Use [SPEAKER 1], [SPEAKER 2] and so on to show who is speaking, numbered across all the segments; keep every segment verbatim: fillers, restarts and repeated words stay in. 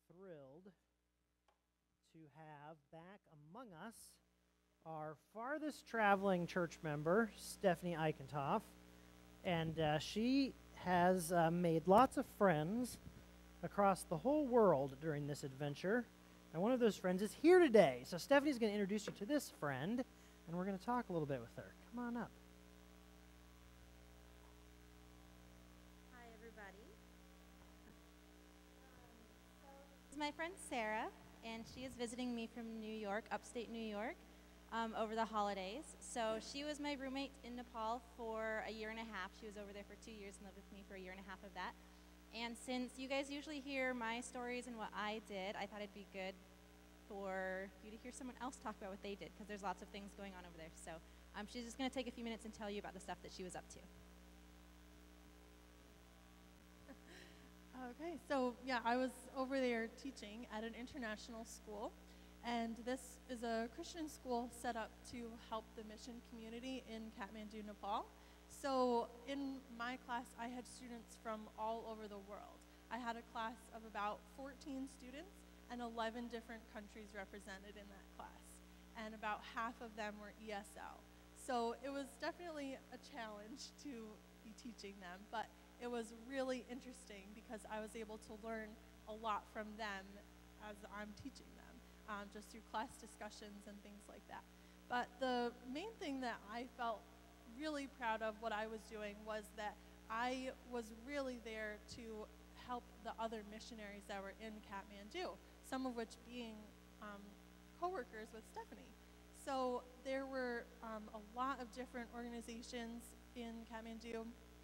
[SPEAKER 1] thrilled to have back among us our farthest traveling church member, Stephanie Eichentoff. And uh, she has uh, made lots of friends across the whole world during this adventure. And one of those friends is here today. So Stephanie's going to introduce you to this friend, and we're going to talk a little bit with her. Come on up.
[SPEAKER 2] Hi, everybody. Um, so this is my friend Sarah, and she is visiting me from New York, upstate New York, um, over the holidays. So she was my roommate in Nepal for a year and a half. She was over there for two years and lived with me for a year and a half of that. And since you guys usually hear my stories and what I did, I thought it'd be good for you to hear someone else talk about what they did, because there's lots of things going on over there. So um, she's just going to take a few minutes and tell you about the stuff that she was up to.
[SPEAKER 3] Okay, so yeah, I was over there teaching at an international school, and this is a Christian school set up to help the mission community in Kathmandu, Nepal. So in my class, I had students from all over the world. I had a class of about fourteen students and eleven different countries represented in that class, and about half of them were E S L. So it was definitely a challenge to be teaching them, but it was really interesting because I was able to learn a lot from them as I'm teaching them, um, just through class discussions and things like that. But the main thing that I felt really proud of what I was doing was that I was really there to help the other missionaries that were in Kathmandu, some of which being um, co-workers with Stephanie. So there were um, a lot of different organizations in Kathmandu,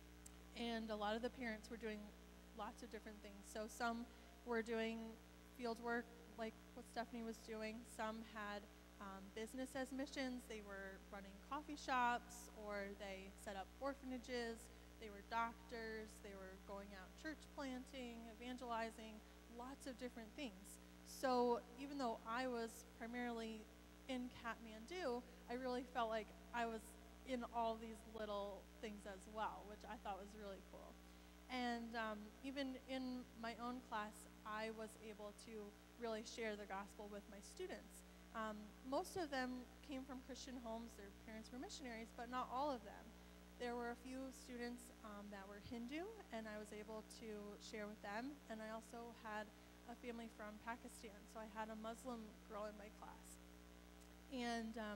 [SPEAKER 3] and a lot of the parents were doing lots of different things. So some were doing field work like what Stephanie was doing. Some had um, business as missions. They were running coffee shops, or they set up orphanages. They were doctors. They were going out church planting, evangelizing, lots of different things. So even though I was primarily in Kathmandu, I really felt like I was in all these little things as well, which I thought was really cool. And um, even in my own class, I was able to really share the gospel with my students. Um, most of them came from Christian homes. Their parents were missionaries, but not all of them. There were a few students um, that were Hindu, and I was able to share with them. And I also had a family from Pakistan, so I had a Muslim girl in my class. And um,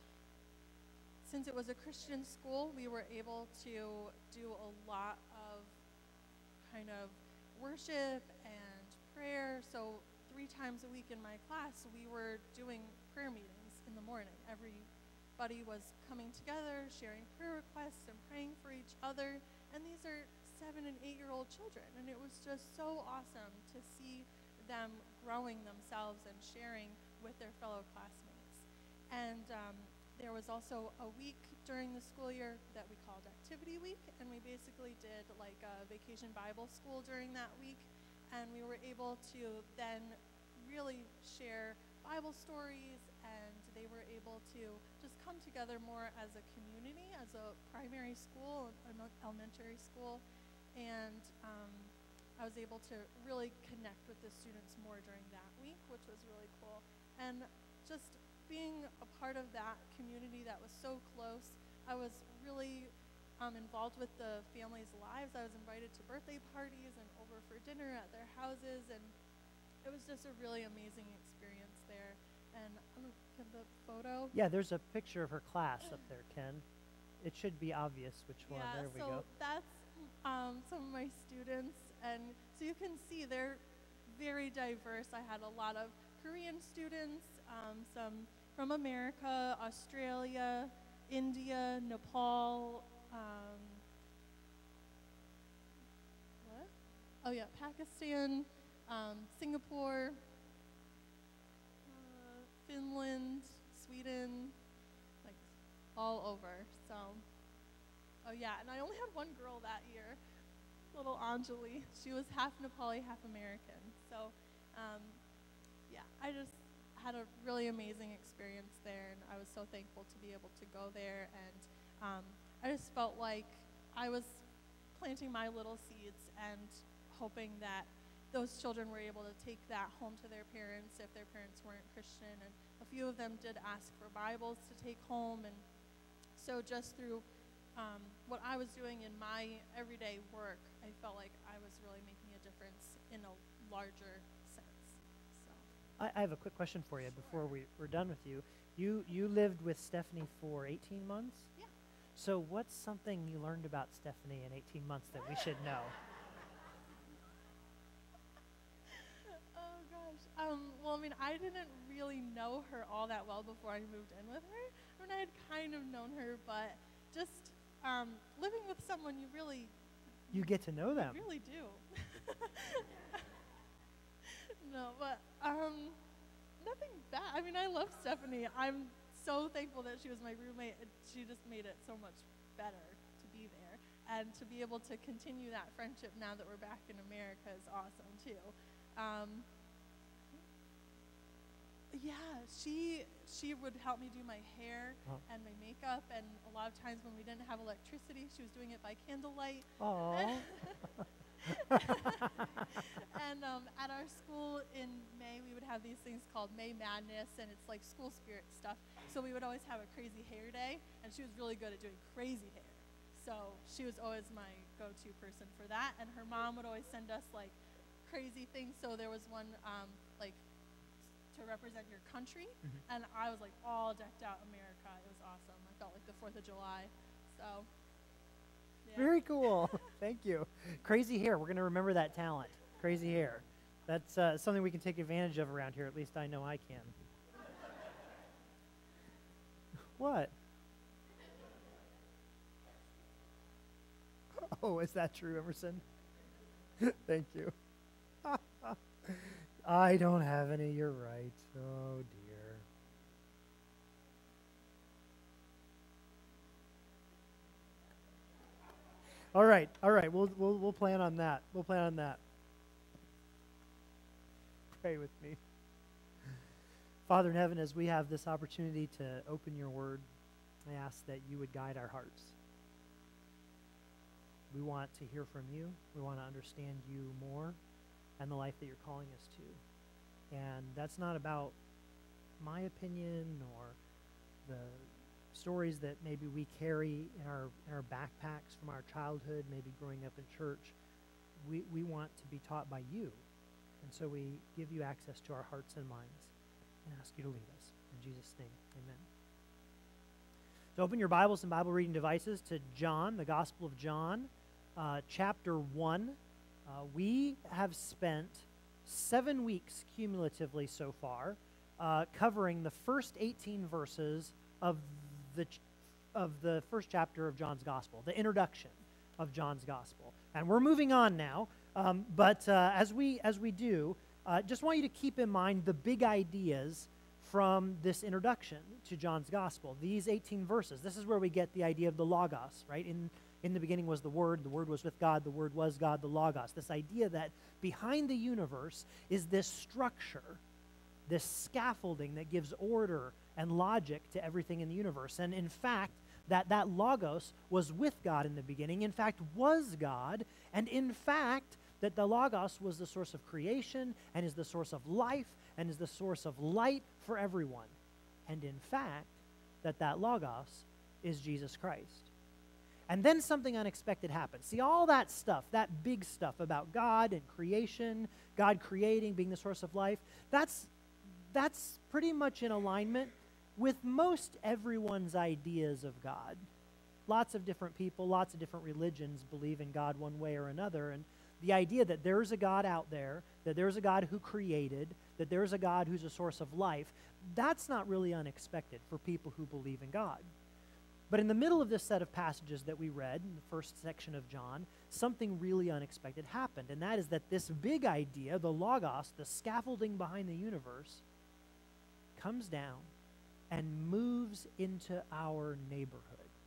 [SPEAKER 3] since it was a Christian school, we were able to do a lot of kind of worship and prayer. So three times a week in my class, we were doing prayer meetings in the morning. Everybody was coming together, sharing prayer requests and praying for each other. And these are seven and eight-year-old children. And it was just so awesome to see them growing themselves and sharing with their fellow classmates. And um, there was also a week during the school year that we called Activity Week, and we basically did like a vacation Bible school during that week, and we were able to then really share Bible stories, and they were able to just come together more as a community, as a primary school, an elementary school, and um, I was able to really connect with the students more during that week, which was really cool. And just being a part of that community that was so close, I was really um, involved with the families' lives. I was invited to birthday parties and over for dinner at their houses, and it was just a really amazing experience there. And I'm gonna give the photo.
[SPEAKER 1] Yeah, there's a picture of her class up there, Ken. It should be obvious which one.
[SPEAKER 3] Yeah,
[SPEAKER 1] There we
[SPEAKER 3] so
[SPEAKER 1] go.
[SPEAKER 3] that's um, some of my students, and so you can see they're very diverse. I had a lot of Korean students, um, some from America, Australia, India, Nepal, um, what? Oh yeah, Pakistan, um, Singapore, uh, Finland, Sweden, like all over. So, oh yeah, and I only had one girl that year, little Anjali. She was half Nepali, half American. So, um, yeah, I just had a really amazing experience there, and I was so thankful to be able to go there, and um, I just felt like I was planting my little seeds and hoping that those children were able to take that home to their parents if their parents weren't Christian. And a few of them did ask for Bibles to take home. And so just through um, what I was doing in my everyday work, I felt like I was really making a difference in a larger sense. So.
[SPEAKER 1] I, I have a quick question for you before we, we're done with you. You you lived with Stephanie for eighteen months?
[SPEAKER 3] Yeah.
[SPEAKER 1] So what's something you learned about Stephanie in eighteen months that we should know?
[SPEAKER 3] Oh, gosh. Um, well, I mean, I didn't really know her all that well before I moved in with her. I mean, I had kind of known her, but just um, living with someone you really...
[SPEAKER 1] You get to know them.
[SPEAKER 3] You really do. No, but um, nothing bad. I mean, I love Stephanie. I'm so thankful that she was my roommate. It, she just made it so much better to be there. And to be able to continue that friendship now that we're back in America is awesome, too. Um, yeah, she she would help me do my hair
[SPEAKER 1] Oh.
[SPEAKER 3] and my makeup. And a lot of times when we didn't have electricity, she was doing it by candlelight.
[SPEAKER 1] Aww.
[SPEAKER 3] And um, at our school in May, we would have these things called May Madness, and it's like school spirit stuff. So we would always have a crazy hair day, and she was really good at doing crazy hair. So she was always my go-to person for that. And her mom would always send us like crazy things. So there was one um, like to represent your country,
[SPEAKER 1] Mhm.
[SPEAKER 3] and I was like all decked out America. It was awesome. I felt like the fourth of July. So. Yeah.
[SPEAKER 1] Very cool. Thank you. Crazy hair. We're going to remember that talent. Crazy hair. That's uh, something we can take advantage of around here. At least I know I can. What? Oh, is that true, Emerson? Thank you. I don't have any. You're right. Oh, dear. All right, all right. We'll we'll we'll plan on that. We'll plan on that. Pray with me. Father in heaven, as we have this opportunity to open your word, I ask that you would guide our hearts. We want to hear from you. We want to understand you more and the life that you're calling us to. And that's not about my opinion or the stories that maybe we carry in our in our backpacks from our childhood, maybe growing up in church. We, we want to be taught by you. And so we give you access to our hearts and minds and ask you to lead us. In Jesus' name, amen. So open your Bibles and Bible reading devices to John, the Gospel of John, uh, chapter one. Uh, we have spent seven weeks cumulatively so far uh, covering the first eighteen verses of the ch- of the first chapter of John's Gospel, the introduction of John's Gospel. And we're moving on now, um, but uh, as we as we do, uh, just want you to keep in mind the big ideas from this introduction to John's Gospel. These eighteen verses, this is where we get the idea of the Logos, right? In in the beginning was the Word, the Word was with God, the Word was God, the Logos. This idea that behind the universe is this structure, this scaffolding that gives order and logic to everything in the universe. And in fact, that that Logos was with God in the beginning, in fact, was God, and in fact, that the Logos was the source of creation and is the source of life and is the source of light for everyone. And in fact, that that Logos is Jesus Christ. And then something unexpected happens. See, all that stuff, that big stuff about God and creation, God creating, being the source of life, that's that's pretty much in alignment with most everyone's ideas of God. Lots of different people, lots of different religions believe in God one way or another, and the idea that there's a God out there, that there's a God who created, that there's a God who's a source of life, that's not really unexpected for people who believe in God. But in the middle of this set of passages that we read in the first section of John, something really unexpected happened, and that is that this big idea, the Logos, the scaffolding behind the universe, comes down and moves into our neighborhood.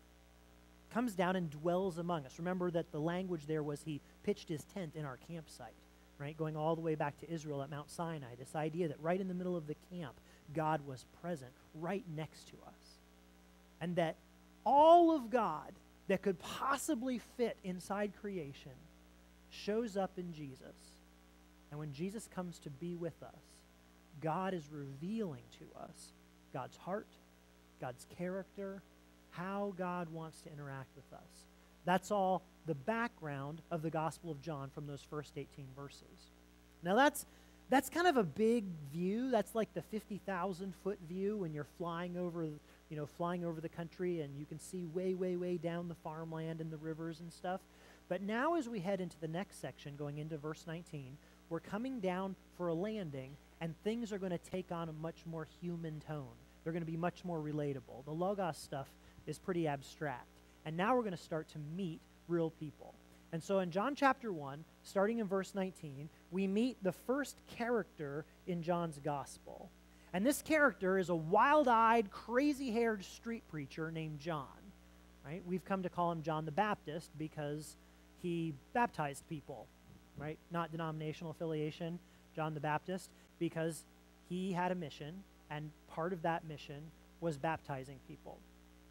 [SPEAKER 1] Comes down and dwells among us. Remember that the language there was he pitched his tent in our campsite, right? Going all the way back to Israel at Mount Sinai. This idea that right in the middle of the camp, God was present right next to us. And that all of God that could possibly fit inside creation shows up in Jesus And when Jesus comes to be with us, God is revealing to us God's heart, God's character, how God wants to interact with us. That's all the background of the Gospel of John from those first eighteen verses. Now that's that's kind of a big view. That's like the fifty thousand foot view when you're flying over, you know, flying over the country and you can see way, way, way down the farmland and the rivers and stuff. But now as we head into the next section, going into verse nineteen, we're coming down for a landing, and things are going to take on a much more human tone. They're going to be much more relatable. The Logos stuff is pretty abstract. And now we're going to start to meet real people. And so in John chapter one, starting in verse nineteen, we meet the first character in John's gospel. And this character is a wild-eyed, crazy-haired street preacher named John. Right? We've come to call him John the Baptist because he baptized people. Right? Not denominational affiliation, John the Baptist, because he had a mission, and part of that mission was baptizing people.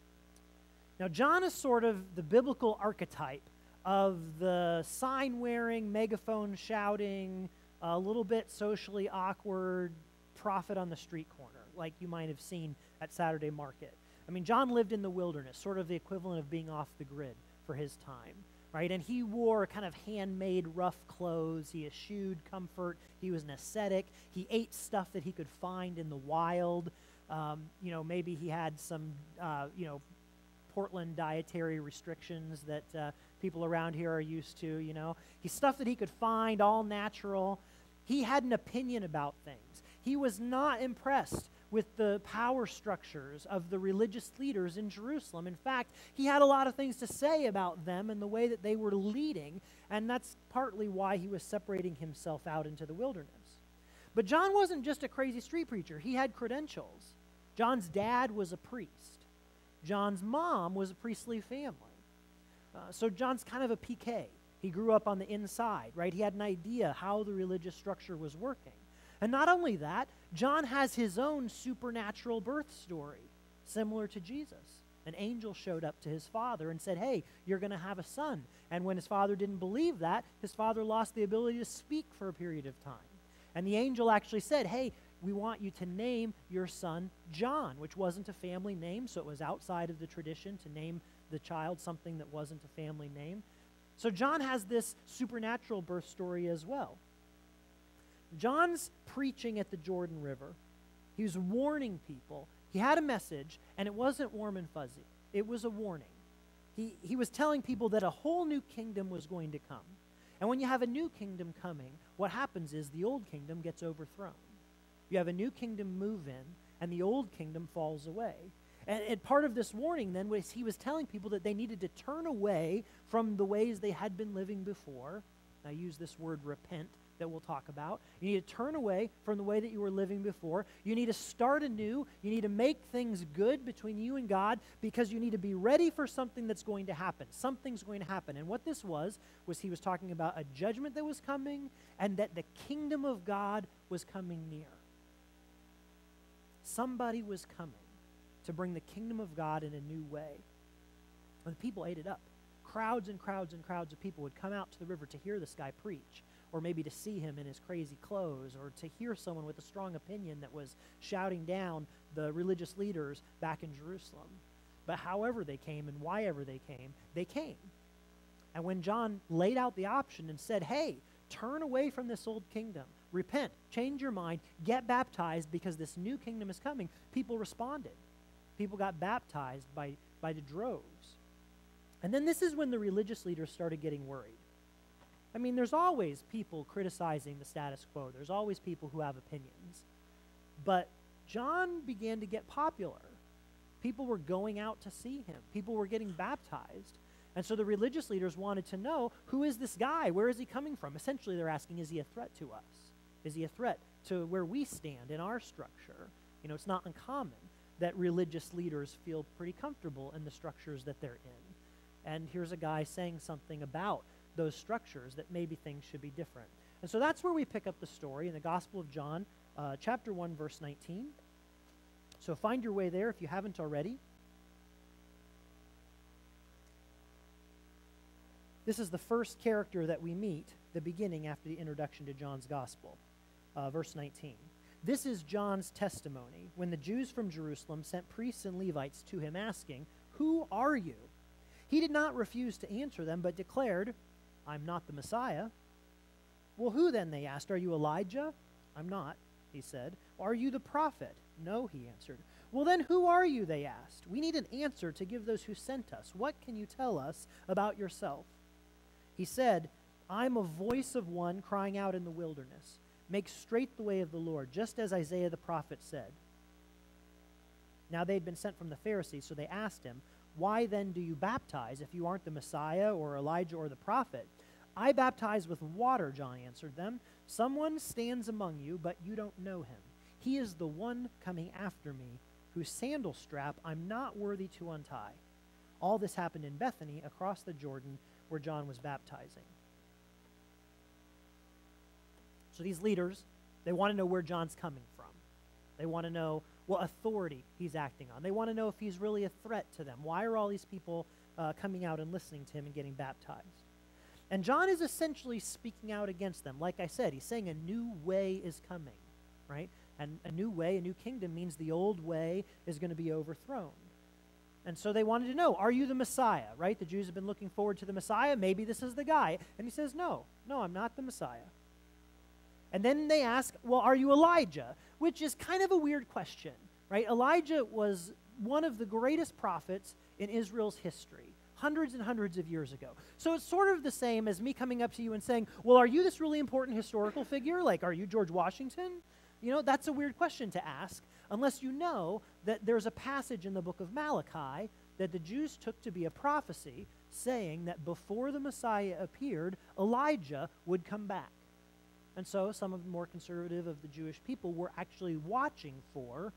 [SPEAKER 1] Now, John is sort of the biblical archetype of the sign-wearing, megaphone-shouting, a little bit socially awkward prophet on the street corner, like you might have seen at Saturday Market. I mean, John lived in the wilderness, sort of the equivalent of being off the grid for his time, right? And he wore kind of handmade rough clothes. He eschewed comfort. He was an ascetic. He ate stuff that he could find in the wild. Um, you know, maybe he had some, uh, you know, Portland dietary restrictions that uh, people around here are used to, you know. He's stuff that he could find, all natural. He had an opinion about things. He was not impressed with the power structures of the religious leaders in Jerusalem. In fact, he had a lot of things to say about them and the way that they were leading, and that's partly why he was separating himself out into the wilderness. But John wasn't just a crazy street preacher. He had credentials. John's dad was a priest. John's mom was a priestly family. Uh, so John's kind of a P K. He grew up on the inside, right? He had an idea how the religious structure was working. And not only that, John has his own supernatural birth story, similar to Jesus. An angel showed up to his father and said, hey, you're going to have a son. And when his father didn't believe that, his father lost the ability to speak for a period of time. And the angel actually said, hey, we want you to name your son John, which wasn't a family name, so it was outside of the tradition to name the child something that wasn't a family name. So John has this supernatural birth story as well. John's preaching at the Jordan River. He was warning people. He had a message, and it wasn't warm and fuzzy. It was a warning. He, he was telling people that a whole new kingdom was going to come. And when you have a new kingdom coming, what happens is the old kingdom gets overthrown. You have a new kingdom move in, and the old kingdom falls away. And, and part of this warning then was he was telling people that they needed to turn away from the ways they had been living before. I use this word repent that we'll talk about. You need to turn away from the way that you were living before. You need to start anew. You need to make things good between you and God because you need to be ready for something that's going to happen. Something's going to happen. And what this was, was he was talking about a judgment that was coming and that the kingdom of God was coming near. Somebody was coming to bring the kingdom of God in a new way. And the people ate it up. Crowds and crowds and crowds of people would come out to the river to hear this guy preach, or maybe to see him in his crazy clothes, or to hear someone with a strong opinion that was shouting down the religious leaders back in Jerusalem. But however they came and why ever they came, they came. And when John laid out the option and said, hey, turn away from this old kingdom, repent, change your mind, get baptized because this new kingdom is coming, people responded. People got baptized by, by the droves. And then this is when the religious leaders started getting worried. I mean, there's always people criticizing the status quo. There's always people who have opinions. But John began to get popular. People were going out to see him. People were getting baptized. And so the religious leaders wanted to know, who is this guy? Where is he coming from? Essentially, they're asking, is he a threat to us? Is he a threat to where we stand in our structure? You know, it's not uncommon that religious leaders feel pretty comfortable in the structures that they're in. And here's a guy saying something about those structures that maybe things should be different. And so that's where we pick up the story in the Gospel of John, uh, chapter one, verse nineteen. So find your way there if you haven't already. This is the first character that we meet the beginning after the introduction to John's gospel. Uh, verse nineteen. This is John's testimony when the Jews from Jerusalem sent priests and Levites to him asking, "Who are you?" He did not refuse to answer them, but declared, "I'm not the Messiah." "Well, who then?" they asked. "Are you Elijah?" "I'm not," he said. "Are you the prophet?" "No," he answered. "Well, then who are you?" they asked. "We need an answer to give those who sent us. What can you tell us about yourself?" He said, "I'm a voice of one crying out in the wilderness. Make straight the way of the Lord, just as Isaiah the prophet said." Now they had been sent from the Pharisees, so they asked him, "Why then do you baptize if you aren't the Messiah or Elijah or the prophet?" "I baptize with water," John answered them. "Someone stands among you, but you don't know him. He is the one coming after me, whose sandal strap I'm not worthy to untie." All this happened in Bethany, across the Jordan, where John was baptizing. So these leaders, they want to know where John's coming from. They want to know what authority he's acting on. They want to know if he's really a threat to them. Why are all these people uh, coming out and listening to him and getting baptized? And John is essentially speaking out against them. Like I said, he's saying a new way is coming, right? And a new way, a new kingdom means the old way is going to be overthrown. And so they wanted to know, are you the Messiah, right? The Jews have been looking forward to the Messiah. Maybe this is the guy. And he says, no, no, I'm not the Messiah. And then they ask, well, are you Elijah? Which is kind of a weird question, right? Elijah was one of the greatest prophets in Israel's history, hundreds and hundreds of years ago. So it's sort of the same as me coming up to you and saying, well, are you this really important historical figure? Like, are you George Washington? You know, that's a weird question to ask, unless you know that there's a passage in the book of Malachi that the Jews took to be a prophecy saying that before the Messiah appeared, Elijah would come back. And so some of the more conservative of the Jewish people were actually watching for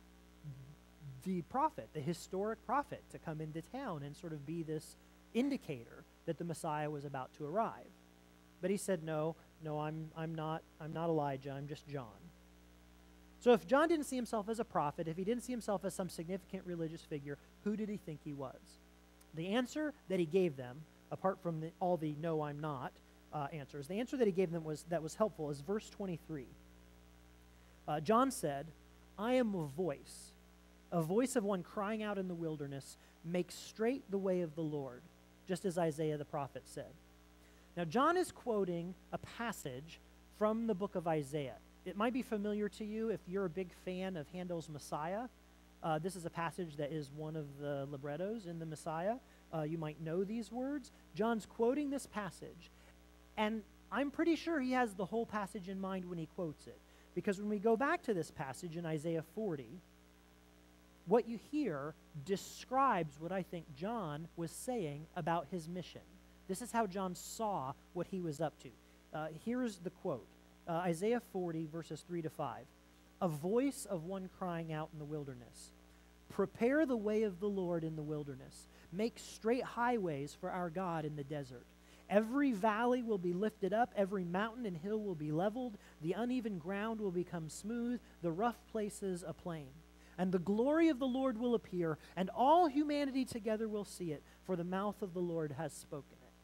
[SPEAKER 1] the prophet, the historic prophet, to come into town and sort of be this indicator that the Messiah was about to arrive. But he said, no, no, I'm, I'm not, I'm not Elijah, I'm just John. So if John didn't see himself as a prophet, if he didn't see himself as some significant religious figure, who did he think he was? The answer that he gave them, apart from the, all the no, I'm not, Uh, answers. The answer that he gave them was that was helpful is verse twenty-three. Uh, John said, "I am a voice, a voice of one crying out in the wilderness, make straight the way of the Lord," just as Isaiah the prophet said. Now John is quoting a passage from the book of Isaiah. It might be familiar to you if you're a big fan of Handel's Messiah. Uh, this is a passage that is one of the librettos in the Messiah. Uh, you might know these words. John's quoting this passage. And I'm pretty sure he has the whole passage in mind when he quotes it. Because when we go back to this passage in Isaiah forty, what you hear describes what I think John was saying about his mission. This is how John saw what he was up to. Uh, here's the quote. Uh, Isaiah forty, verses three to five. "A voice of one crying out in the wilderness. Prepare the way of the Lord in the wilderness. Make straight highways for our God in the desert. Every valley will be lifted up, every mountain and hill will be leveled, the uneven ground will become smooth, the rough places a plain. And the glory of the Lord will appear, and all humanity together will see it, for the mouth of the Lord has spoken it."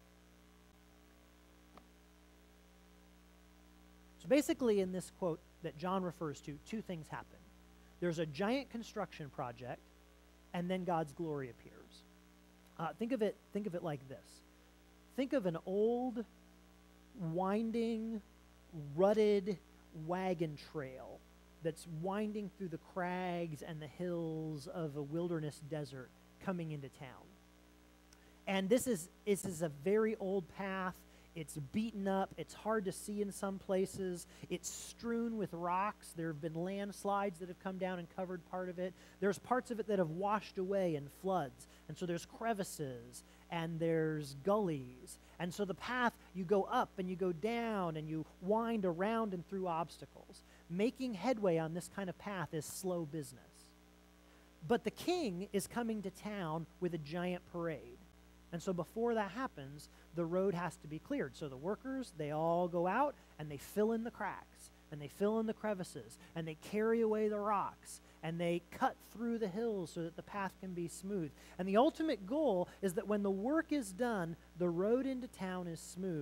[SPEAKER 1] So basically in this quote that John refers to, two things happen. There's a giant construction project, and then God's glory appears. Uh, think of it, think of it like this. Think of an old, winding, rutted wagon trail that's winding through the crags and the hills of a wilderness desert coming into town. And this is, this is a very old path. It's beaten up. It's hard to see in some places. It's strewn with rocks. There have been landslides that have come down and covered part of it. There's parts of it that have washed away in floods. And so there's crevices and there's gullies. And so the path, you go up and you go down and you wind around and through obstacles. Making headway on this kind of path is slow business. But the king is coming to town with a giant parade. And so before that happens, the road has to be cleared. So the workers, they all go out and they fill in the cracks and they fill in the crevices and they carry away the rocks and they cut through the hills so that the path can be smooth. And the ultimate goal is that when the work is done, the road into town is smooth so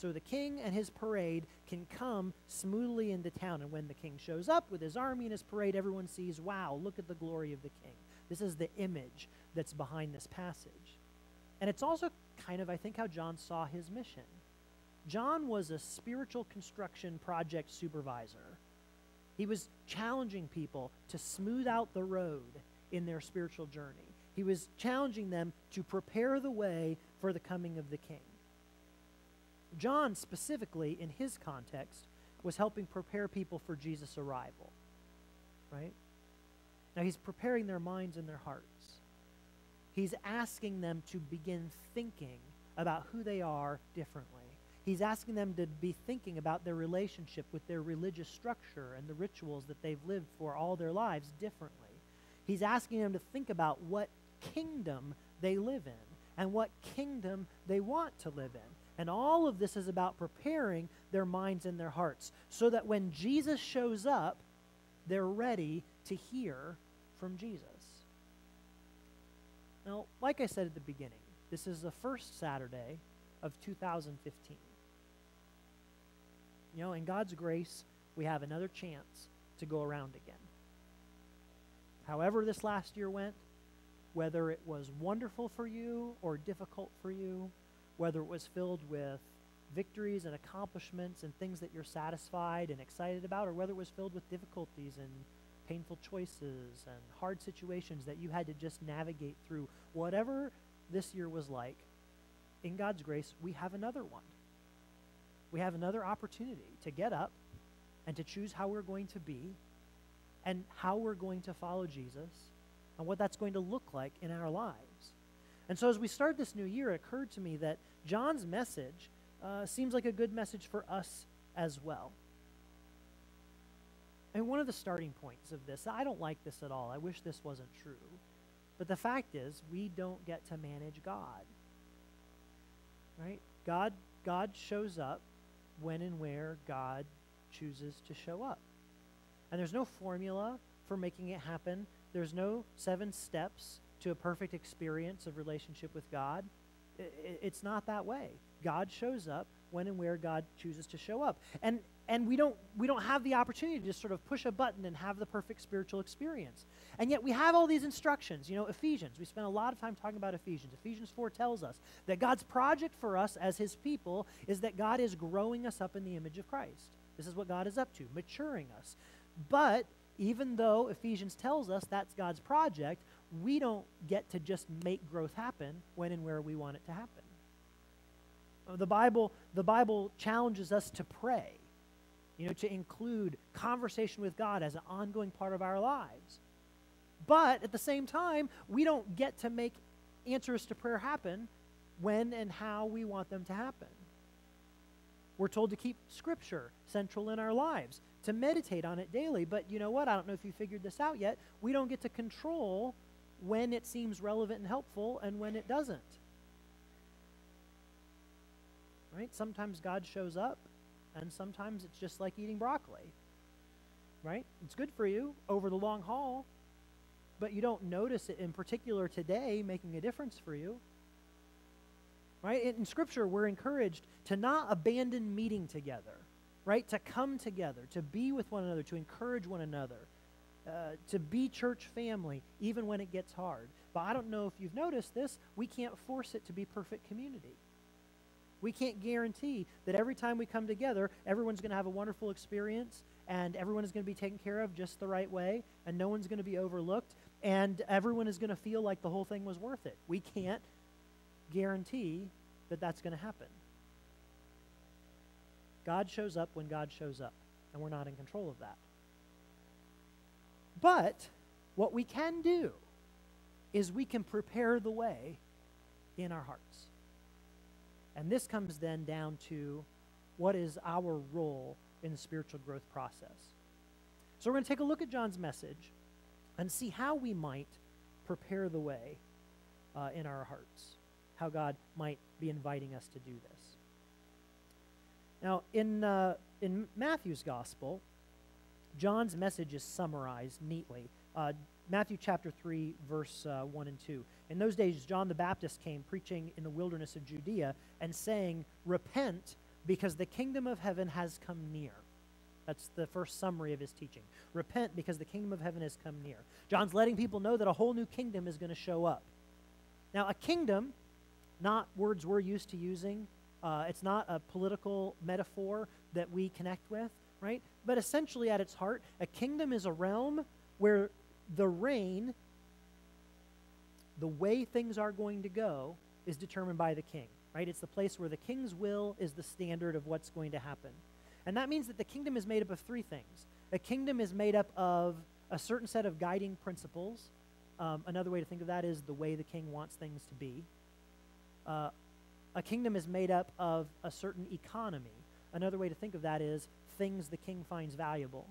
[SPEAKER 1] so the king and his parade can come smoothly into town. And when the king shows up with his army and his parade, everyone sees, wow, look at the glory of the king. This is the image that's behind this passage. And it's also kind of, I think, how John saw his mission. John was a spiritual construction project supervisor. He was challenging people to smooth out the road in their spiritual journey. He was challenging them to prepare the way for the coming of the king. John, specifically, in his context, was helping prepare people for Jesus' arrival, right? Now, he's preparing their minds and their hearts. He's asking them to begin thinking about who they are differently. He's asking them to be thinking about their relationship with their religious structure and the rituals that they've lived for all their lives differently. He's asking them to think about what kingdom they live in and what kingdom they want to live in. And all of this is about preparing their minds and their hearts so that when Jesus shows up, they're ready to hear from Jesus. Now, like I said at the beginning, this is the first Saturday of two thousand fifteen. You know, in God's grace, we have another chance to go around again. However this last year went, whether it was wonderful for you or difficult for you, whether it was filled with victories and accomplishments and things that you're satisfied and excited about, or whether it was filled with difficulties and painful choices and hard situations that you had to just navigate through, whatever this year was like, in God's grace, we have another one. We have another opportunity to get up and to choose how we're going to be and how we're going to follow Jesus and what that's going to look like in our lives. And so as we start this new year, it occurred to me that John's message uh, seems like a good message for us as well. And one of the starting points of this, I don't like this at all. I wish this wasn't true. But the fact is, we don't get to manage God. Right? God, God shows up when and where God chooses to show up. And there's no formula for making it happen. There's no seven steps to a perfect experience of relationship with God. It's not that way. God shows up when and where God chooses to show up. And and we don't we don't have the opportunity to just sort of push a button and have the perfect spiritual experience. And yet we have all these instructions. You know, Ephesians, we spent a lot of time talking about Ephesians. Ephesians four tells us that God's project for us as his people is that God is growing us up in the image of Christ. This is what God is up to, maturing us. But even though Ephesians tells us that's God's project, we don't get to just make growth happen when and where we want it to happen. The Bible, the Bible challenges us to pray, you know, to include conversation with God as an ongoing part of our lives. But at the same time, we don't get to make answers to prayer happen when and how we want them to happen. We're told to keep Scripture central in our lives, to meditate on it daily. But you know what? I don't know if you figured this out yet. We don't get to control when it seems relevant and helpful and when it doesn't. Right? Sometimes God shows up, and sometimes it's just like eating broccoli. Right? It's good for you over the long haul, but you don't notice it in particular today making a difference for you. Right? In Scripture, we're encouraged to not abandon meeting together, right? To come together, to be with one another, to encourage one another, uh, to be church family, even when it gets hard. But I don't know if you've noticed this, we can't force it to be perfect community. We can't guarantee that every time we come together, everyone's going to have a wonderful experience, and everyone is going to be taken care of just the right way, and no one's going to be overlooked, and everyone is going to feel like the whole thing was worth it. We can't guarantee that that's going to happen. God shows up when God shows up, and we're not in control of that. But what we can do is we can prepare the way in our hearts. And this comes then down to what is our role in the spiritual growth process. So we're going to take a look at John's message and see how we might prepare the way uh, in our hearts, how God might be inviting us to do this. Now, in, uh, in Matthew's gospel, John's message is summarized neatly. Uh, Matthew chapter three, verse uh, one and two. In those days, John the Baptist came preaching in the wilderness of Judea and saying, "Repent, because the kingdom of heaven has come near. That's the first summary of his teaching. Repent because the kingdom of heaven has come near. John's letting people know that a whole new kingdom is going to show up. Now, a kingdom, not words we're used to using. Uh, it's not a political metaphor that we connect with, right? But essentially at its heart, a kingdom is a realm where the reign, the way things are going to go, is determined by the king, right? It's the place where the king's will is the standard of what's going to happen. And that means that the kingdom is made up of three things. A kingdom is made up of a certain set of guiding principles. Um, another way to think of that is the way the king wants things to be. Uh, a kingdom is made up of a certain economy. Another way to think of that is things the king finds valuable.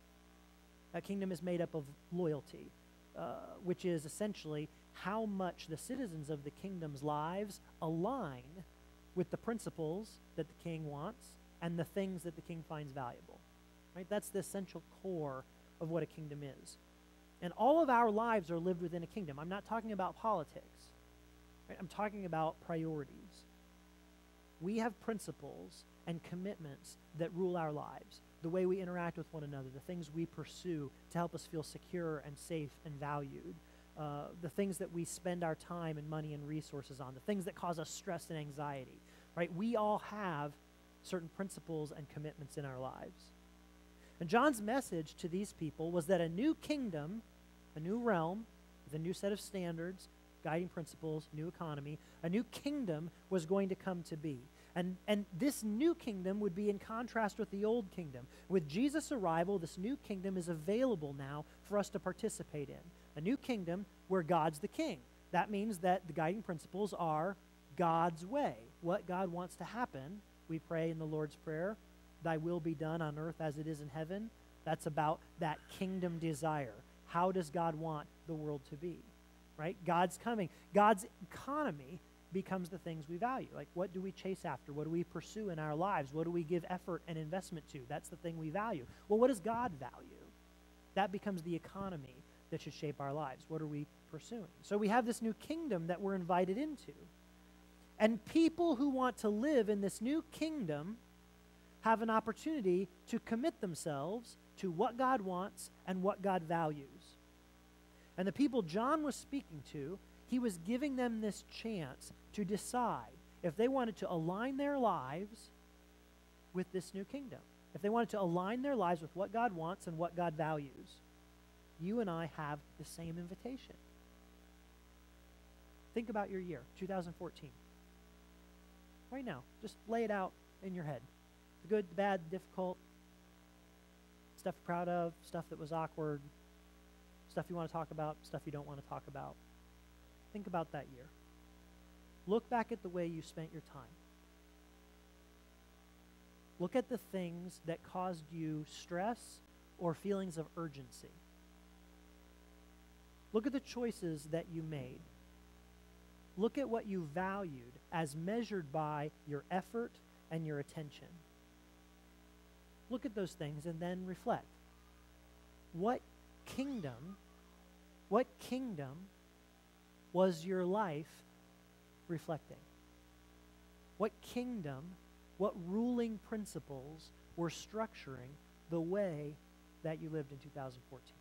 [SPEAKER 1] A kingdom is made up of loyalty, uh, which is essentially how much the citizens of the kingdom's lives align with the principles that the king wants and the things that the king finds valuable. Right? That's the essential core of what a kingdom is. And all of our lives are lived within a kingdom. I'm not talking about politics. Right? I'm talking about priorities. We have principles and commitments that rule our lives, the way we interact with one another, the things we pursue to help us feel secure and safe and valued, uh, the things that we spend our time and money and resources on, the things that cause us stress and anxiety. Right? We all have certain principles and commitments in our lives. And John's message to these people was that a new kingdom, a new realm, with a new set of standards, guiding principles, new economy, a new kingdom was going to come to be. And, and this new kingdom would be in contrast with the old kingdom. With Jesus' arrival, this new kingdom is available now for us to participate in. A new kingdom where God's the king. That means that the guiding principles are God's way, what God wants to happen. We pray in the Lord's Prayer, thy will be done on earth as it is in heaven. That's about that kingdom desire. How does God want the world to be? Right? God's coming. God's economy becomes the things we value. Like, what do we chase after? What do we pursue in our lives? What do we give effort and investment to? That's the thing we value. Well, what does God value? That becomes the economy that should shape our lives. What are we pursuing? So we have this new kingdom that we're invited into. And people who want to live in this new kingdom have an opportunity to commit themselves to what God wants and what God values. And the people John was speaking to, he was giving them this chance to decide if they wanted to align their lives with this new kingdom, if they wanted to align their lives with what God wants and what God values. You and I have the same invitation. Think about your year, two thousand fourteen. Right now, just lay it out in your head. The good, the bad, the difficult, stuff you're proud of, stuff that was awkward, stuff you want to talk about, stuff you don't want to talk about. Think about that year. Look back at the way you spent your time. Look at the things that caused you stress or feelings of urgency. Look at the choices that you made. Look at what you valued as measured by your effort and your attention. Look at those things and then reflect. What kingdom, what kingdom was your life reflecting? What kingdom, what ruling principles were structuring the way that you lived in two thousand fourteen?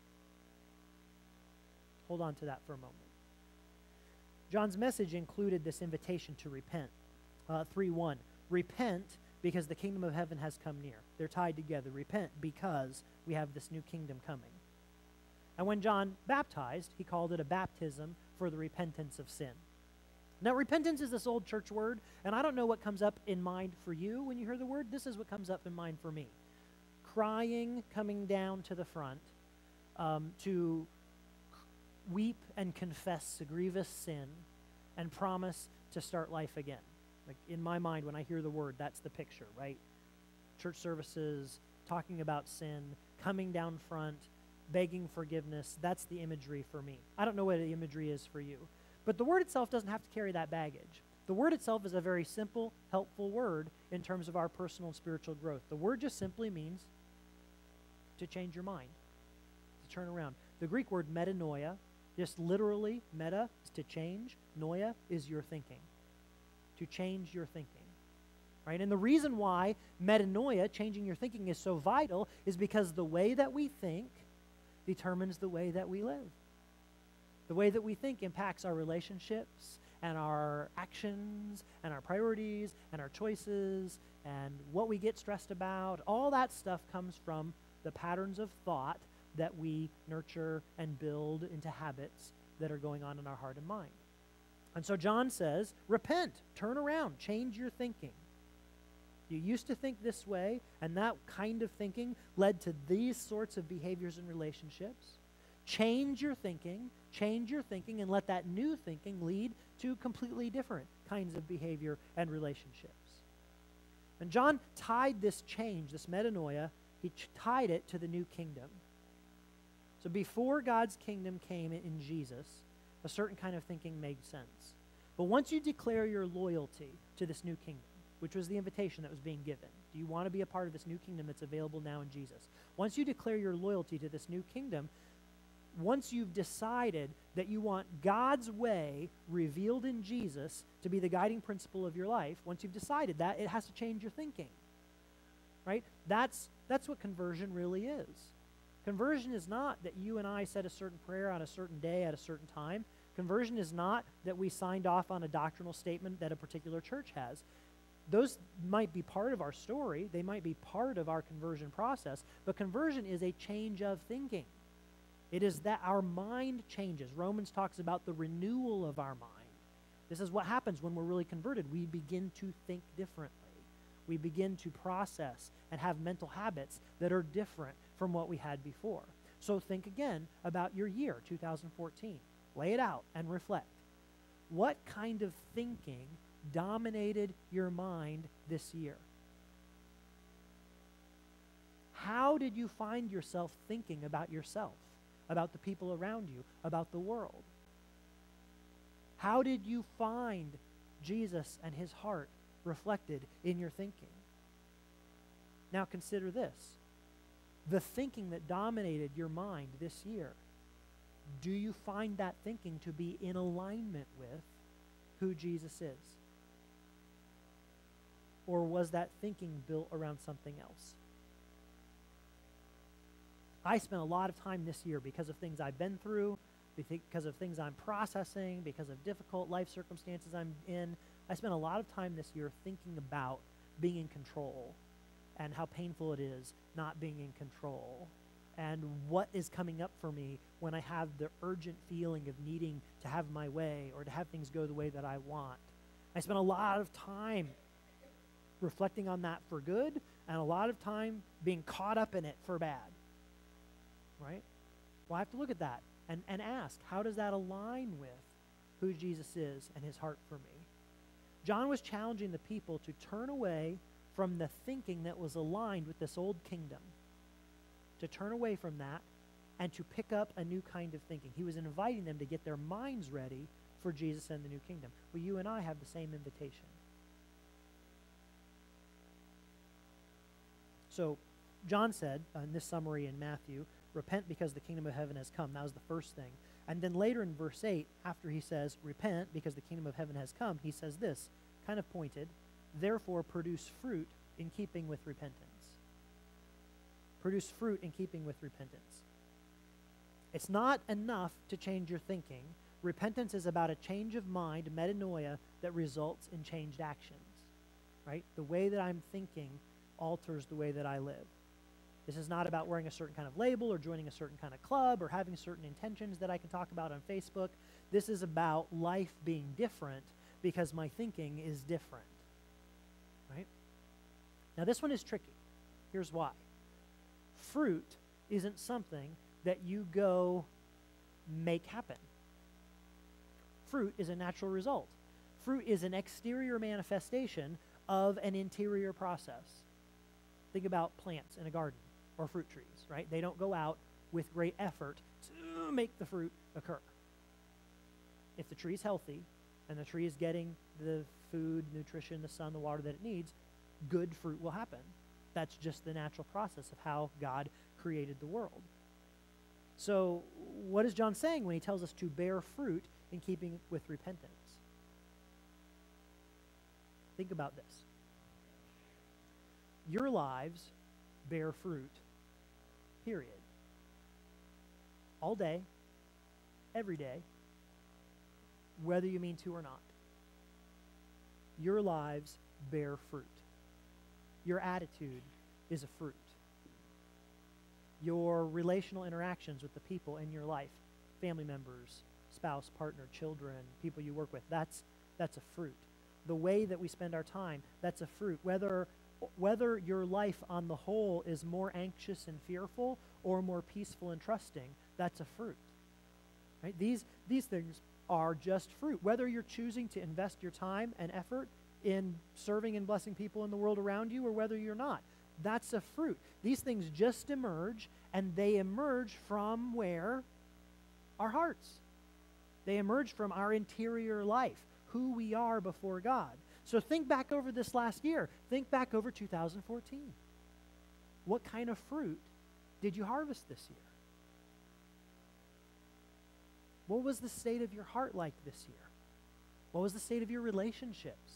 [SPEAKER 1] Hold on to that for a moment. John's message included this invitation to repent. Uh, three one, repent because the kingdom of heaven has come near. They're tied together. Repent because we have this new kingdom coming. And when John baptized, he called it a baptism for the repentance of sin. Now, repentance is this old church word, and I don't know what comes up in mind for you when you hear the word. This is what comes up in mind for me. Crying, coming down to the front, um, to weep and confess a grievous sin and promise to start life again. Like, in my mind, when I hear the word, that's the picture, right? Church services, talking about sin, coming down front, begging forgiveness. That's the imagery for me. I don't know what the imagery is for you. But the word itself doesn't have to carry that baggage. The word itself is a very simple, helpful word in terms of our personal and spiritual growth. The word just simply means to change your mind, to turn around. The Greek word metanoia, just literally, meta is to change, noia is your thinking. To change your thinking. right? And the reason why metanoia, changing your thinking, is so vital is because the way that we think determines the way that we live. The way that we think impacts our relationships and our actions and our priorities and our choices and what we get stressed about. All that stuff comes from the patterns of thought that we nurture and build into habits that are going on in our heart and mind. And so John says, repent, turn around, change your thinking. You used to think this way, and that kind of thinking led to these sorts of behaviors and relationships. Change your thinking, change your thinking, and let that new thinking lead to completely different kinds of behavior and relationships. And John tied this change, this metanoia, he ch- tied it to the new kingdom. So before God's kingdom came in Jesus, a certain kind of thinking made sense. But once you declare your loyalty to this new kingdom, which was the invitation that was being given, do you want to be a part of this new kingdom that's available now in Jesus? Once you declare your loyalty to this new kingdom, once you've decided that you want God's way revealed in Jesus to be the guiding principle of your life, once you've decided that, it has to change your thinking, right? That's, that's what conversion really is. Conversion is not that you and I said a certain prayer on a certain day at a certain time. Conversion is not that we signed off on a doctrinal statement that a particular church has. Those might be part of our story. They might be part of our conversion process. But conversion is a change of thinking. It is that our mind changes. Romans talks about the renewal of our mind. This is what happens when we're really converted. We begin to think differently. We begin to process and have mental habits that are different from what we had before. So think again about your year, two thousand fourteen. Lay it out and reflect. What kind of thinking dominated your mind this year? How did you find yourself thinking about yourself, about the people around you, about the world? How did you find Jesus and his heart reflected in your thinking? Now consider this. The thinking that dominated your mind this year, do you find that thinking to be in alignment with who Jesus is? Or was that thinking built around something else? I spent a lot of time this year because of things I've been through, because of things I'm processing, because of difficult life circumstances I'm in. I spent a lot of time this year thinking about being in control and how painful it is not being in control and what is coming up for me when I have the urgent feeling of needing to have my way or to have things go the way that I want. I spent a lot of time reflecting on that for good and a lot of time being caught up in it for bad. Right? Well, I have to look at that and, and ask, how does that align with who Jesus is and his heart for me? John was challenging the people to turn away from the thinking that was aligned with this old kingdom, to turn away from that and to pick up a new kind of thinking. He was inviting them to get their minds ready for Jesus and the new kingdom. Well, you and I have the same invitation. So John said uh, in this summary in Matthew, repent because the kingdom of heaven has come. That was the first thing. And then later in verse eight, after he says, repent because the kingdom of heaven has come, he says this, kind of pointed, therefore produce fruit in keeping with repentance. Produce fruit in keeping with repentance. It's not enough to change your thinking. Repentance is about a change of mind, metanoia, that results in changed actions. Right? The way that I'm thinking alters the way that I live. This is not about wearing a certain kind of label or joining a certain kind of club or having certain intentions that I can talk about on Facebook. This is about life being different because my thinking is different. Right? Now this one is tricky. Here's why. Fruit isn't something that you go make happen. Fruit is a natural result. Fruit is an exterior manifestation of an interior process. Think about plants in a garden or fruit trees, right? They don't go out with great effort to make the fruit occur. If the tree is healthy and the tree is getting the food, nutrition, the sun, the water that it needs, good fruit will happen. That's just the natural process of how God created the world. So what is John saying when he tells us to bear fruit in keeping with repentance? Think about this. Your lives bear fruit, period. All day, every day, whether you mean to or not. Your lives bear fruit. Your attitude is a fruit. Your relational interactions with the people in your life, family members, spouse, partner, children, people you work with, that's that's a fruit. The way that we spend our time, that's a fruit. Whether whether your life on the whole is more anxious and fearful or more peaceful and trusting, that's a fruit. Right? These these things are just fruit. Whether you're choosing to invest your time and effort in serving and blessing people in the world around you or whether you're not, that's a fruit. These things just emerge, and they emerge from where? Our hearts. They emerge from our interior life, who we are before God. So think back over this last year. Think back over two thousand fourteen. What kind of fruit did you harvest this year? What was the state of your heart like this year? What was the state of your relationships?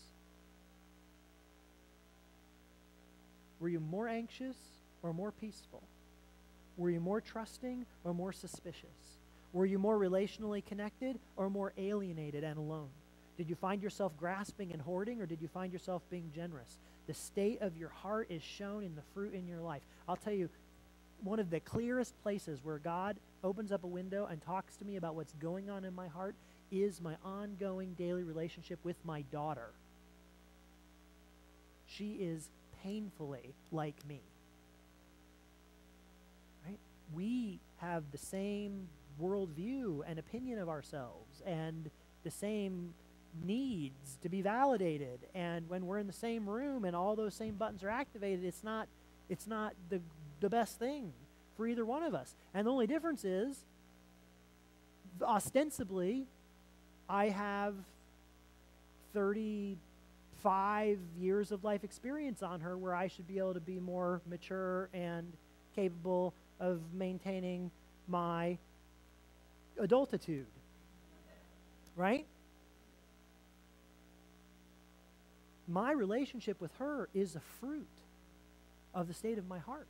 [SPEAKER 1] Were you more anxious or more peaceful? Were you more trusting or more suspicious? Were you more relationally connected or more alienated and alone? Did you find yourself grasping and hoarding, or did you find yourself being generous? The state of your heart is shown in the fruit in your life. I'll tell you, one of the clearest places where God opens up a window and talks to me about what's going on in my heart is my ongoing daily relationship with my daughter. She is painfully like me. Right? We have the same worldview and opinion of ourselves and the same needs to be validated. And when we're in the same room and all those same buttons are activated, it's not it's not the the best thing for either one of us. And the only difference is, ostensibly, I have thirty-five years of life experience on her where I should be able to be more mature and capable of maintaining my adultitude. Right? My relationship with her is a fruit of the state of my heart.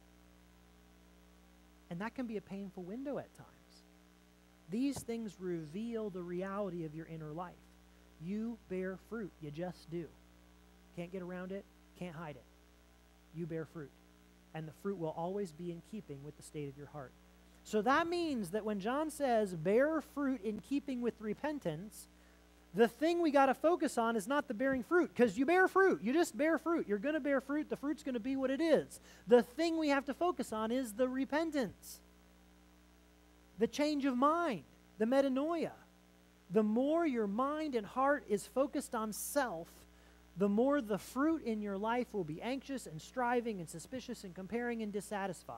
[SPEAKER 1] And that can be a painful window at times. These things reveal the reality of your inner life. You bear fruit. You just do. Can't get around it. Can't hide it. You bear fruit. And the fruit will always be in keeping with the state of your heart. So that means that when John says, bear fruit in keeping with repentance, the thing we got to focus on is not the bearing fruit, because you bear fruit. You just bear fruit. You're going to bear fruit. The fruit's going to be what it is. The thing we have to focus on is the repentance, the change of mind, the metanoia. The more your mind and heart is focused on self, the more the fruit in your life will be anxious and striving and suspicious and comparing and dissatisfied.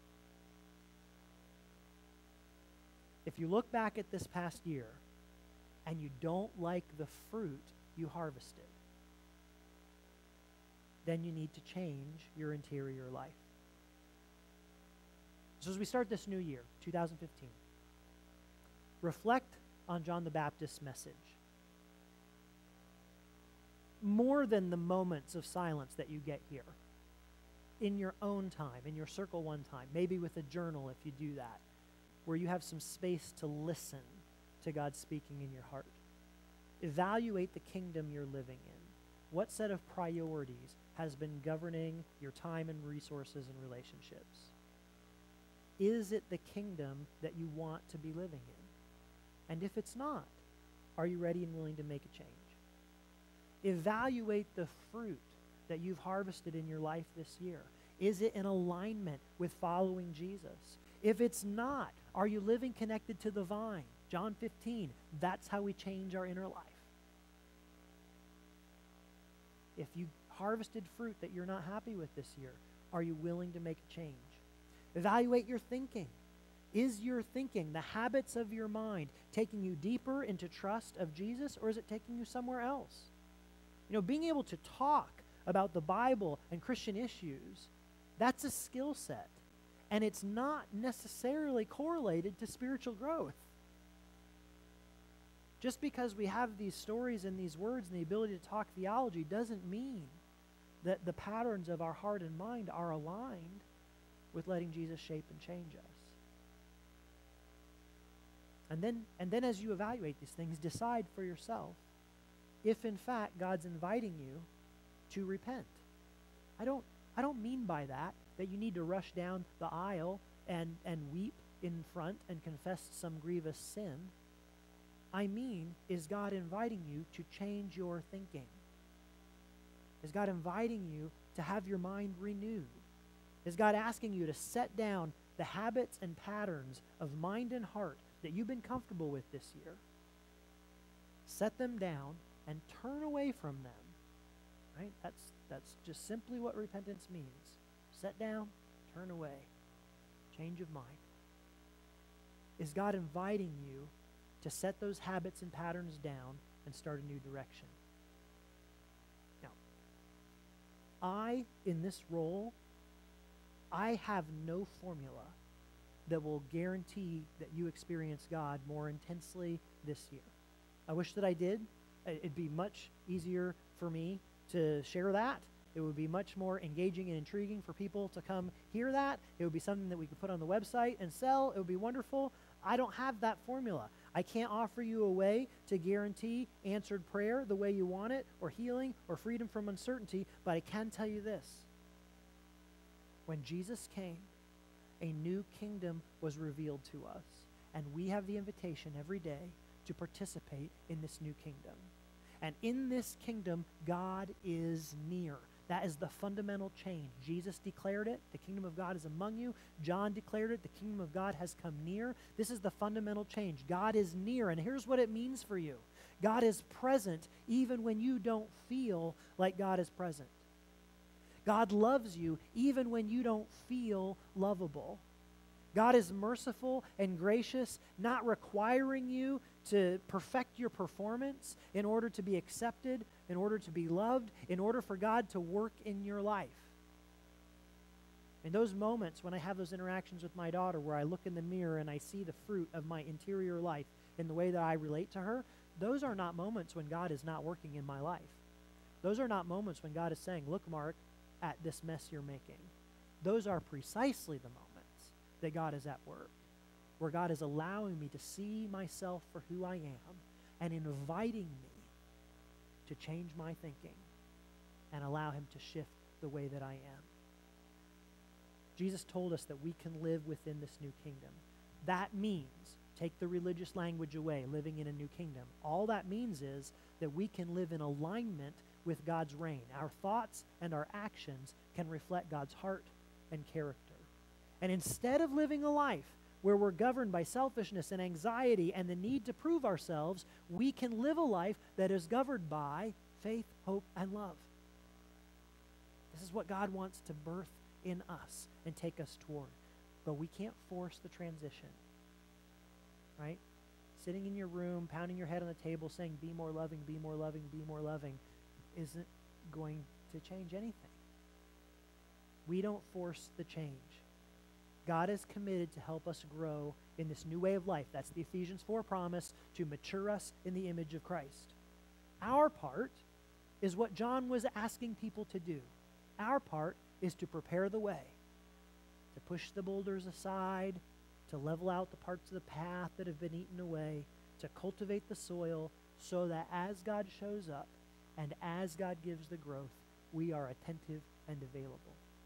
[SPEAKER 1] If you look back at this past year and you don't like the fruit you harvested, then you need to change your interior life. So as we start this new year, two thousand fifteen, reflect on John the Baptist's message. More than the moments of silence that you get here, in your own time, in your circle one time, maybe with a journal if you do that, where you have some space to listen to God speaking in your heart. Evaluate the kingdom you're living in. What set of priorities has been governing your time and resources and relationships? Is it the kingdom that you want to be living in? And if it's not, are you ready and willing to make a change? Evaluate the fruit that you've harvested in your life this year. Is it in alignment with following Jesus? If it's not, are you living connected to the vine? John fifteen, that's how we change our inner life. If you harvested fruit that you're not happy with this year, are you willing to make a change? Evaluate your thinking. Is your thinking, the habits of your mind, taking you deeper into trust of Jesus, or is it taking you somewhere else? You know, being able to talk about the Bible and Christian issues, that's a skill set. And it's not necessarily correlated to spiritual growth. Just because we have these stories and these words and the ability to talk theology doesn't mean that the patterns of our heart and mind are aligned with letting Jesus shape and change us. And then, and then as you evaluate these things, decide for yourself if in fact God's inviting you to repent. I don't, I don't mean by that that you need to rush down the aisle and, and weep in front and confess some grievous sin. I mean, is God inviting you to change your thinking? Is God inviting you to have your mind renewed? Is God asking you to set down the habits and patterns of mind and heart that you've been comfortable with this year? Set them down and turn away from them. Right? That's, that's just simply what repentance means. Set down, turn away. Change of mind. Is God inviting you to set those habits and patterns down and start a new direction? Now, I, in this role, I have no formula that will guarantee that you experience God more intensely this year. I wish that I did. It'd be much easier for me to share that. It would be much more engaging and intriguing for people to come hear that. It would be something that we could put on the website and sell. It would be wonderful. I don't have that formula. I can't offer you a way to guarantee answered prayer the way you want it, or healing, or freedom from uncertainty, but I can tell you this. When Jesus came, a new kingdom was revealed to us, and we have the invitation every day to participate in this new kingdom. And in this kingdom, God is near. That is the fundamental change. Jesus declared it. The kingdom of God is among you. John declared it. The kingdom of God has come near. This is the fundamental change. God is near. And here's what it means for you. God is present even when you don't feel like God is present. God loves you even when you don't feel lovable. God is merciful and gracious, not requiring you to perfect your performance in order to be accepted, in order to be loved, in order for God to work in your life. In those moments when I have those interactions with my daughter where I look in the mirror and I see the fruit of my interior life in the way that I relate to her, those are not moments when God is not working in my life. Those are not moments when God is saying, look, Mark, at this mess you're making. Those are precisely the moments that God is at work, where God is allowing me to see myself for who I am and inviting me to change my thinking and allow him to shift the way that I am. Jesus told us that we can live within this new kingdom. That means, take the religious language away, living in a new kingdom. All that means is that we can live in alignment with God's reign. Our thoughts and our actions can reflect God's heart and character. And instead of living a life where we're governed by selfishness and anxiety and the need to prove ourselves, we can live a life that is governed by faith, hope, and love. This is what God wants to birth in us and take us toward. But we can't force the transition, right? Sitting in your room, pounding your head on the table, saying, be more loving, be more loving, be more loving, isn't going to change anything. We don't force the change. God is committed to help us grow in this new way of life. That's the Ephesians four promise, to mature us in the image of Christ. Our part is what John was asking people to do. Our part is to prepare the way, to push the boulders aside, to level out the parts of the path that have been eaten away, to cultivate the soil so that as God shows up and as God gives the growth, we are attentive and available.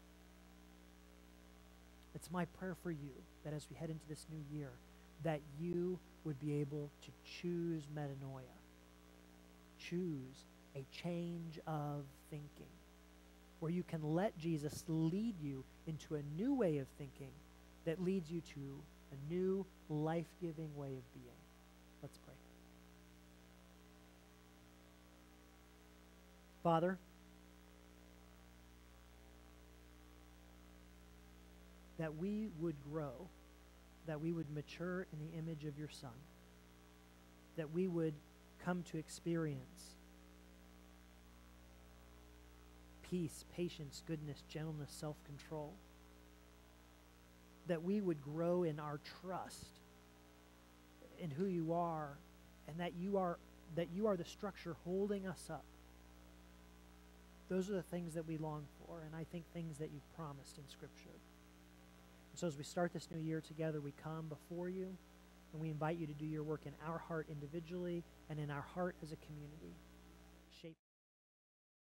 [SPEAKER 1] It's my prayer for you that as we head into this new year, that you would be able to choose metanoia, choose a change of thinking, where you can let Jesus lead you into a new way of thinking that leads you to a new life-giving way of being. Let's pray. Father, that we would grow, that we would mature in the image of your Son, that we would come to experience peace, patience, goodness, gentleness, self-control, that we would grow in our trust in who you are, and that you are that you are the structure holding us up. those are the things that we long for, and I think things that you've promised in Scripture. And so as we start this new year together, we come before you, and we invite you to do your work in our heart individually and in our heart as a community.